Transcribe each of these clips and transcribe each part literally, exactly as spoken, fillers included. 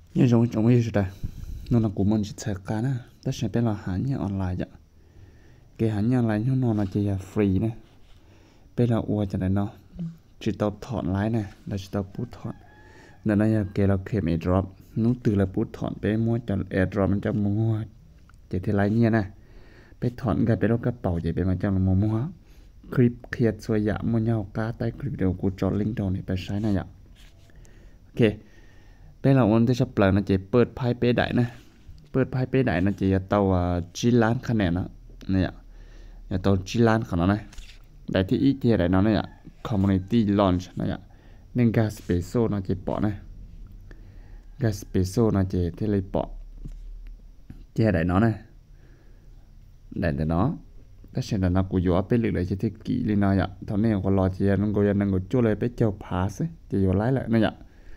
như giống giống như thế nó là của mình chỉ sẽ cả nè tất sẽ bên là hãng như online vậy cái hãng như online nó nó chỉ là free nè bên là ua cho nên nó chỉ tao thọn lái nè là chỉ tao bút thọn nên nó là cái là kèm airdrop nó từ là bút thọn bên mua cho airdropมันจะmua chỉ thì lái như nè bên thọn cái bên đó cái bảo chỉ bên mà cho nó mua mua clip kia xoay giảm mua nhau cá tay clip đều của cho link đầu nàyไปใช้นะอย่าโอเคเป็นเราวันที่ชอบเปล่านะเจเปิดไพ่เป้ได้นะเปิดไพ่เป้ได้นะเจจะเตาจีล้านคะแนนนะเนี่ยจะเตาจีล้านของเรานะได้ที่อีเทียได้เนาะเนี่ย community launch นะเนี่ยหนึ่งกาสเปโซนะเจปอนะกาสเปโซนะเจที่เลยปอเจได้เนาะนะได้แต่เนาะแต่เช่นนั้นกูอยู่ไปเลยจะที่กี่เลยนะอย่าตอนนี้ก็รอเจียนก็ยังนั่งก็จู่เลยไปเจ้าพาสจะอยู่ไล่เลยนะอย่า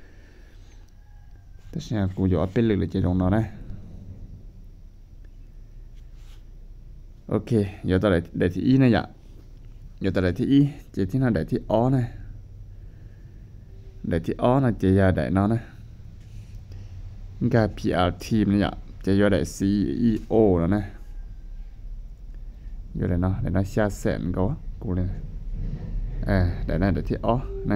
แต่เช่นกูอยู่ไปเลยจะตรงนั้นนะโอเคอยู่ต่อเลยได้ที่อีนะอย่าอยู่ต่อเลยที่อีเจที่นั่นได้ที่อ้อนะได้ที่อ้อนะเจียได้เนาะนะก็ พี อาร์ ทีมนะอย่าจะอยู่ได้ ซี อี โอ แล้วนะอยู่เลยเนาะเดี๋ยวนะชาเซนก็กูเลยเออเดี๋ยวนะเดี๋ยวที่อ๋อนะ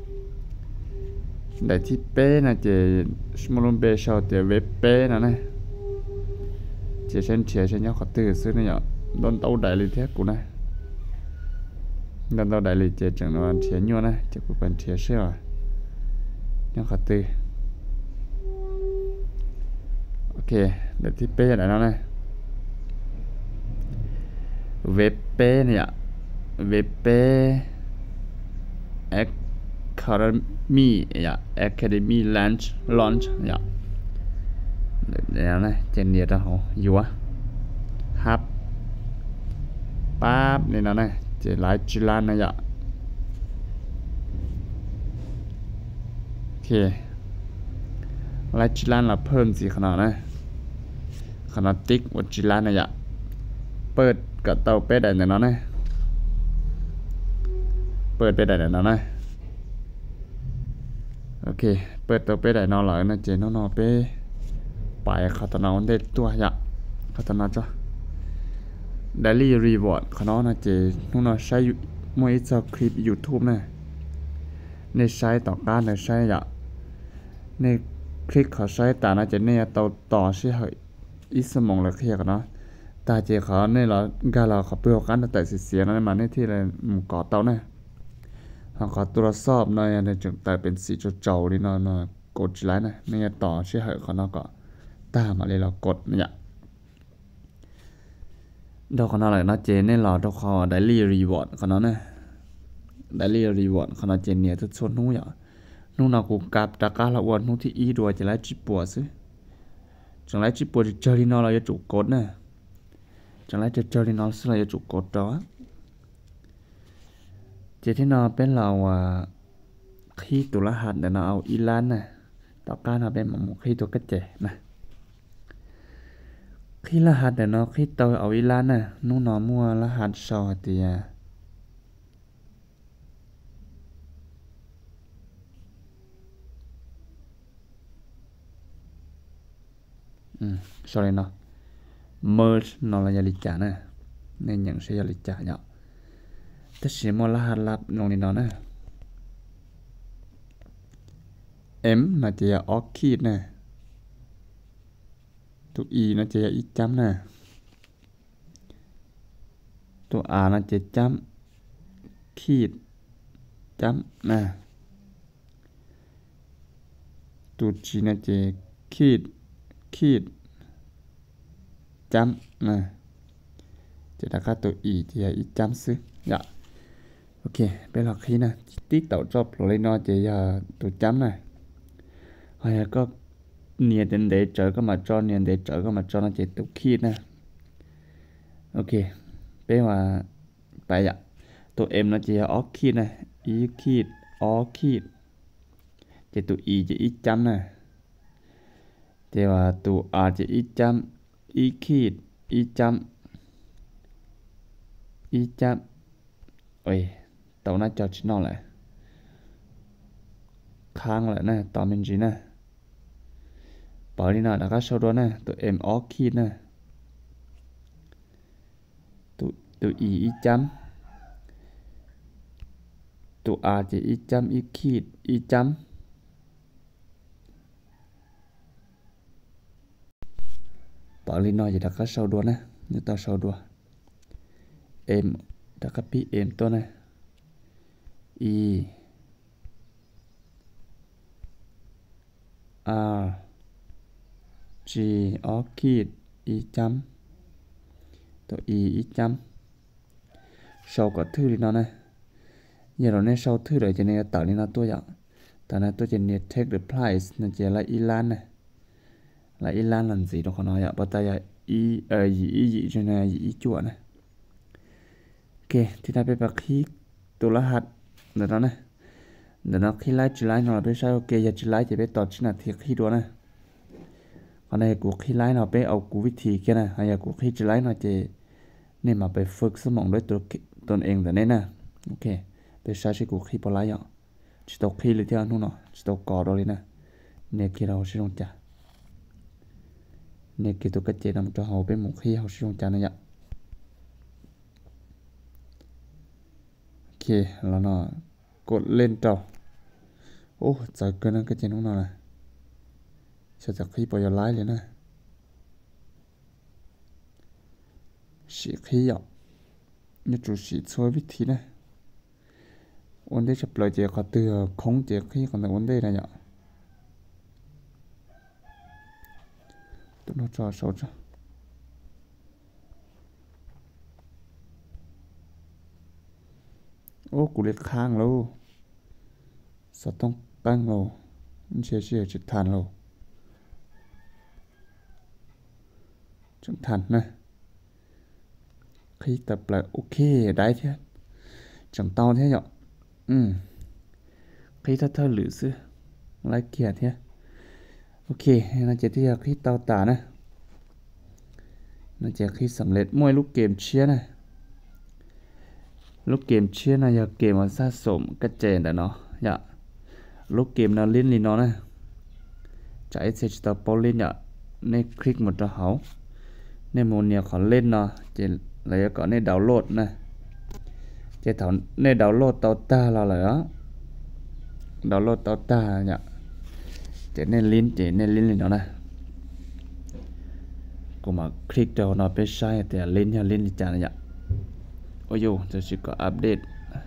เดี๋ยวที่เป้นะเจสมอลเบชเอาเจเว็บเป้นะนะเจเช่นเชียเช่นยอดขอตื้อซื้อเนี่ยโดนเต้าได้เลยเท่กูนะโดนเต้าได้เลยเจจังนวันเชียยัวนะเจกูเป็นเชียเชื่อยอดขอตื้อโอเคเดี๋ยวที่เป้ได้แล้วนะเว็บเป้เนี่ยเว็บเป้ Academy เนี่ย Academy launch launch เนี่ยเดี๋ยวนะเจนเดียร์เขาอยู่วะฮับปั๊บนี่นะนะเจไลฟ์จิลานนะเนี่ยโอเคไลฟ์จิลานเราเพิ่มสีขนาดนะขนาดติ๊กวัดจิลานนะเนี่ยเปิดกับเตาเป็ดได้เนี่ยนะเปิดเป็ดได้เนี่ยนะโอเคเปิดเตาเป็ดได้นอนหลังนะเจนนอนเป้ไปขัตนาวันเด็ดตัวอยากขัตนาจ้ะ daily reward ขนาดนะเจนู่นนะใช้มวยจะคลิป YouTube นะในใช้ต่อการในใช้อยากในคลิกเขาใช้แต่นะเจเนี่ยต่อต่อใช่เหรออีสมองเลยเครียดกันเนาะตาเจเขาเนี่ยเรากาเราเขาเปลือกกันแต่เสียนั้นมาในที่อะไรก่อเตาเนี่ยเขาขอตรวจสอบหน่อยในจุดแต่เป็นสีเจ้าๆนี่เนาะเนาะกดไลน์นะเนี่ยต่อใช่เหรอเขาเนาะก็ตามมาเลยเรากดเนี่ยดอกเขาเนาะอะไรนะเจเนี่ยเราดอกเขาได้รีรีวอร์ดเขาเนาะเนี่ยได้รีรีวอร์ดเขาเนาะเจเนี่ยทุกส่วนนู้นอย่างนู้นเรากูกับตะการละวันนู้นที่อีดัวจะไล่จิบปัวซิจังไล่จิบปัวจะเจอที่เนาะเราจะจุกกดเนี่ยจังไรจะเจอที่น้องสิ่งอะไรจะจุกกดđóเจที่น้องเป็นเราอ่ะขี้ตัวรหัสเดี๋ยวน้องเอาอีลานน่ะต่อการเราเป็นหมกขี้ตัวกระเจนะขี้รหัสเดี๋ยวน้องขี้ตัวเอาอีลานน่ะนู้นน้องมัวรหัสสอดเดียอืม sorry เนาะmerge นอลยาลิจานะในอย่างเสียลิจาเนาะแต่เสียมลหัสลับลงนี่เนาะนะ M น่าจะออกขีดนะตัว E น่าจะอีจำนะตัว R น่าจะจำขีดจำนะตัว G น่าจะขีดขีดจำนะจะได้ค่าตัว e ที่อีจำซื้ออย่าโอเคเป็นหลักที่นะติ๊กต่อจบเลยนอจะอย่าตัวจำนะเฮ้ยก็เนียนเดเจอก็มาจอเนียนเดเจอก็มาจอนะจะตัวขีดนะโอเคเป็นว่าไปอ่ะตัว m นะจะออกขีดนะ e ขีดออขีดจะตัว e จะอีจำนะแต่ว่าตัว r จะอีจำอีขีดอีจำอีจำเอ้ยตอนนั้นจอชินอลเลยค้างเลยนะตอนเป็นจีนะ bảo đi nào đã có sau đó nè tụi em ó khi nè tụi tụi y y chấm tụi a chỉ y chấm y khi y chấm bảo đi nào chỉ đã có sau đó nè như tao sau đó em đã có pi em tôi nè y r g ó khi y chấm tụi y y chấm sau có thứ đi nào nè giờ nó nên sau thứ rồi cho nên tạo nên nó tôi vậy tại nên tôi chỉ need take replies nên chỉ là Ilan này là Ilan làm gì đó khó nói ạ bắt tay là y ờ gì y gì cho nên gì chuột này ok thì ta phải bật khi tôi là hạt để đó này để nó khi lái chỉ lái nó biết sao ok giờ chỉ lái chỉ biết tọt chỉ là thiệt khi đó này còn này cuộc khi lái nó biết ở cuộc viết thì kia này hay là cuộc khi chỉ lái nó chỉ nên mà phảiฝึกสมองด้วยตัวตนเองแต่เนี่ยนะโอเคไปใช้ชีวิตขี้ปลายอ่ะจิตตกขี้เลยที่อันนู้นเนาะจิตตกกอดเลยนะเนี่ยกี่เราชิลงจ่าเนี่ยกี่ตัวกระเจี๊ยบมันจะเอาไปหมกขี้เขาชิลงจ่าเนี่ยโอเคแล้วเนาะกดเล่นต่อโอ้ใจเกินนั่นกระเจี๊ยบนู้นเนาะจะจากขี้ปล่อยไล่เลยนะสีขี้อ่ะนี่จุดสีช่วยวิธีนะวันนี้จะปล่อยเจ้าเขาเตือคงเจ้าขี้ของแต่วันนี้นะเนี่ยตัวน้องจอสาวจ้ะโอ้กูเล็ดข้างแล้วสัตว์ต้องตั้งเราเชี่ยเชี่ยจิตทันเราจังทันนะkhi tập lại ok đấy thế chẳng to thế nhở ừ khi ta thơ lử xưa lại kia thế ok nó chỉ thì khi tao tả này nó chỉ khi sầm lệch mỗi lúc game chia này lúc game chia này giờ game mà sát sổm cái chèn để nó dạ lúc game nó lên lên nó này chạy sẽ chỉ tao bao lên nhở nên click một trò hấu nên một nhiều khó lên nó chỉ lấy có nên download này chỉ thảo nên download tao ta là là đó download tao ta nhỉ chỉ nên link chỉ nên link lên đó này cũng mà click vào nó bên sai thì link nha link chả này nhỉ ôi dù tôi chỉ có update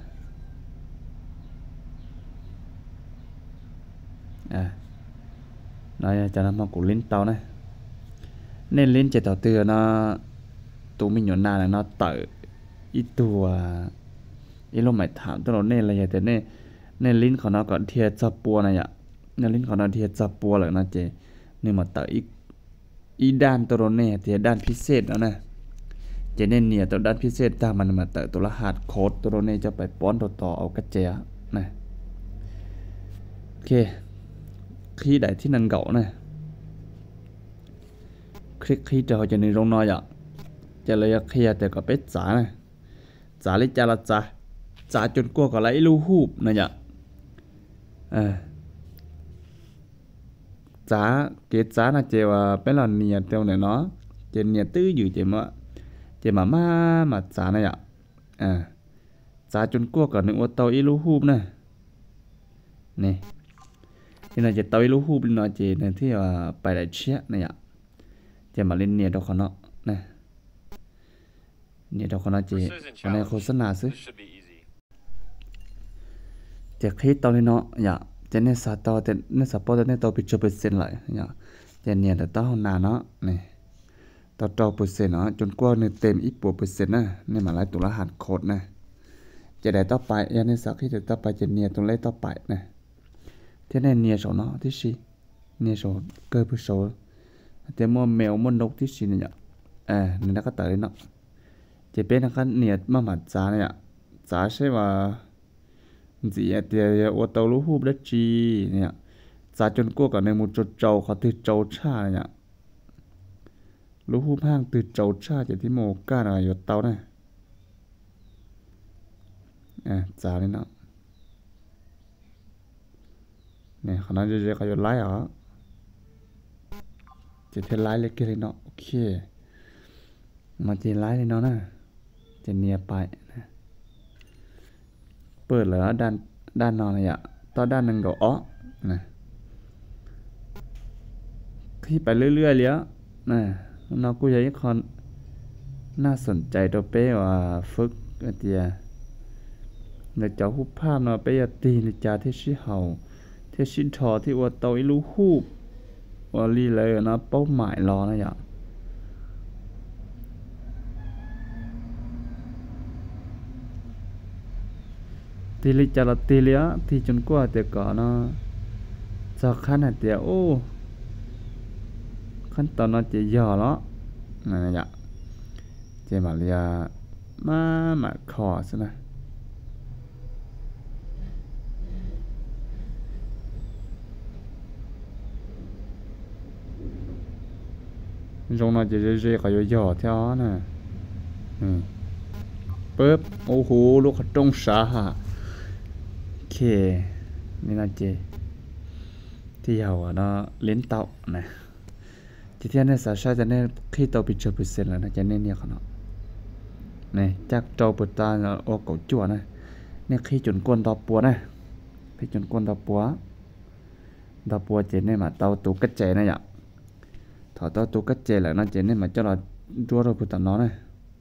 à nói cho nó mà cũng link tao này nên link chỉ tao từ nó tụi mình nhổn là nó tự ítตัวít lúc mày thảm tôi nói nên là vậy thế nên nên link của nó còn thiệt chập bùa này ạ nên link của nó thiệt chập bùa lại nó chỉ nhưng mà tự ít ít đan tôi nói nè thì đanพิเศษđó nè chỉ nên nhiều tôi đanพิเศษta mà mà tự tôi là hạt code tôi nói nè cho phải bón đồต่อ เอากระเจี๊ยnày ok khi đạiที่นั่นเก่าnày click khi cho cho nên rong nói ạจะเลยเคลียร์แต่ก็เป็นจ๋านะจ๋าเลยจ้าละจ๋าจ๋าจนกลัวก็ไรรู้หูบนะเนี่ยเออจ๋าเกจ๋านะเจว่าเป็นหล่อนเนียเตียวเนี่ยเนาะเจเนียตื้ออยู่เจมาเจมามามาจ๋านะเนี่ยเออจ๋าจนกลัวก็นึกว่าเตาอีรู้หูบนะนี่ที่น่าจะเตาอีรู้หูบเนาะเจเนี่ยที่ว่าไปได้เชี่ยเนี่ยเจมาเล่นเนียดอกเขาเนาะนะเนี่ยเราคนนั้นจีคนนั้นโฆษณาซื้อจะคิดตอนนี้เนาะอย่าจะเนี่ยสาต่อแต่เนี่ยสปอร์ตเนี่ยต่อไปจบเปอร์เซ็นต์เลยอย่าจะเนี่ยแต่ต่อหน้าเนาะนี่ต่อต่อเปอร์เซ็นต์เนาะจนกว่าเนี่ยเต็มอีกปัวเปอร์เซ็นต์นะเนี่ยมาไล่ตัวรหัสโค้ดนะจะได้ต่อไปยันเนี่ยสักที่จะต่อไปจะเนี่ยตัวเลขต่อไปนะที่เนี่ยเนี่ยสองเนาะที่สี่เนี่ยสองเกิดผู้สองแต่มัวแมวมัวนกที่สี่เนี่ยเออเนี่ยก็ต่อเลยเนาะจะเป็นนะครับเนี่ยมาหมัดจ้าเนี่ยจ้าใช่ว่าจีเดียวว่าตัวรู้หูได้จีเนี่ยจ้าจนกลัวกับในมุดโจาเขาตื่นโจชาเนี่ยรู้หูห้างตื่นโจชาจากที่โมก้าอะไรอยู่เตาเนี่ยอ่าจ้าเลยเนาะเนี่ยขณะเดียวกันอยู่ไล่เหรอจะเทไลท์เล็กเลยเนาะโอเคมาเจไลท์เลยเนาะนะจะเนียไปนะเปิดเหรอด้านด้านนอนเลยอะต่อด้านหนึ่งก็อ๋อนะที่ไปเรื่อยๆเลยอะนะเรากูอยากให้คนน่าสนใจตัวเป้ว่าฝึกเตียในเจ้าหูภาพเนาะไปยตีในจ่าที่ชิเฮาที่ชิทอที่ว่าเตาอีลูหูว่าลีเลยนะเป้าหมายรอนะอย่างตีลิจ่าละตีเลียที่จนกว่าเตียก่อนเนาะจากขั้นเตียโอ้ขั้นตอนนั้นจะย่อแล้วนั่นอย่างเจมาเลียมามาขอซะนะรงนั้นจะเรื่อยๆก็ย่อๆเท่านะอืมปึ๊บโอ้โหลูกกระจงสาหะโอเคนี่นะเจที่ยาวอ่ะเนาะเล่นเต่านะทีที่เนี่ยสาชาจะเนี่ยขี้เต่าปิดเชื้อเปอร์เซ็นต์แล้วนะจะเนี่ยเนี่ยเขาเนาะนี่จากเจ้าปุตตาโอ้เก่าจั่วนะเนี่ยขี้จนก้นต่อปัวนะขี้จนก้นต่อปัวต่อปัวเจเนี่ยมาเต่าตัวกระเจนะอย่างถอดเต่าตัวกระเจแหละนะเจเนี่ยมาเจ้าเราดัวเราปุตตาเนาะนะ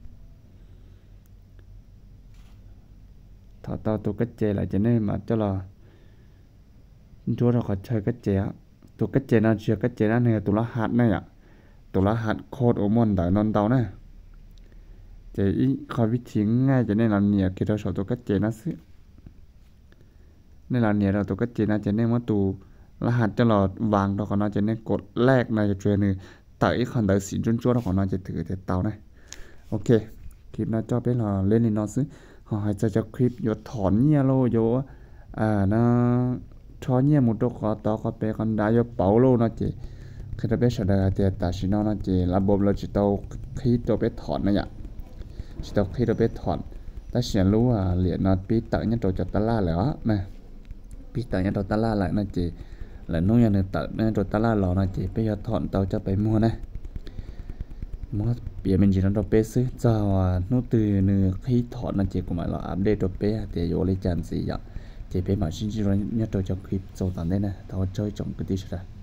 ถอดเต่าตัวกระเจแหละเจเนี่ยมาเจ้าเราดัวเราก็ใช้กระเจตัวกระเจนะเชื่อกระเจนะเนี่ยตัวละหัดนะอย่างตัวละหัดโคตรโอมอนได้นอนเต่านะเจอีคอยวิธีง่ายจะเนี่ยเราเนี่ยคิดเราสอนตัวกระเจนะสิในเราเนี่ยเราตัวกระเจนะจะเนี่ยว่าตัวรหัสจะหลอดวางเราของเราจะเนี่ยกดแรกในจะเทรนนึงแต่อีกคนเดินสีจุนจ้วเราของเราจะถือแต่เต่านะโอเคคลิปหน้าจอเป็นเราเล่นในนอนซื้อหอยจะจะคลิปโยถอนเนี่ยโลโยอ่านะทอนเนี่ยมุดตัวคอต่อก็เป็นคนได้โยเป๋าโลนะเจคือเราเป็นชาวดาเตียตาชินอนะเจระบบเราจะต้องคลิปตัวเป็นถอนนะอย่างจะต้องคลิปตัวเป็นถอนแต่เสียรู้ว่าเหรียญนอตปีตังเนี่ยตัวจะตลาดแล้วนะปีตังเนี่ยตัวตลาดแล้วนะเจแล้วน้องยังเนี่ยตัดเนี่ยตัวตลาดรอนะเจไปยอดถอนเตาจะไปมัวนะมัวเปลี่ยนเป็นจีนตัวเป๊ะซื้อเจ้านู้ตื่นเนื้อขี้ถอนนะเจกูหมายเราอัปเดตตัวเป๊ะเตียโยเลยจันสีอย่างเจเป๊ะมาชิ้นจีนเนี่ยตัวจะคลิปโจตันได้นะถ้าว่าจ้อยจงก็ดีสุดละ